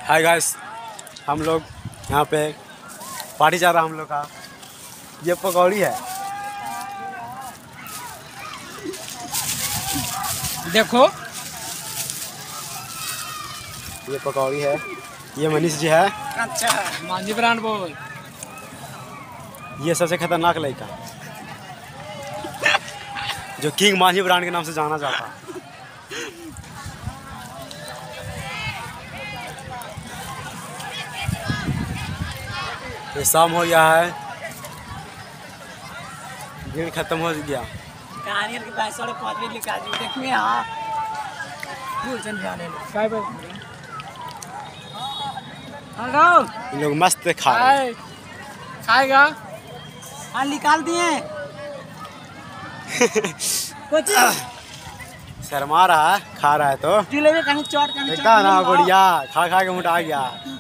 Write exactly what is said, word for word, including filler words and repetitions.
Hi guys, हम लोग यहाँ पे पार्टी जा रहा हम लोग का। ये पकौड़ी है, देखो ये पकौड़ी है। ये मनीष जी है। अच्छा मांझी ब्रांड बोल। ये सबसे खतरनाक लड़का जो किंग मांझी ब्रांड के नाम से जाना जाता है। ये शाम हो गया है, भीड़ खत्म हो गया। कहानी के पास साढ़े पाँच बजे लिखा जी देखिए। हाँ भूल चल जाने काय पे हेलो इन लोग मस्त खा रहे हैं। खाएगा। हाँ निकाल दिए कुछ शर्मा रहा है, खा रहा है तो जिलेबी कहीं चौट कहीं देखता ना, गुड़िया खा खा के मोटा गया।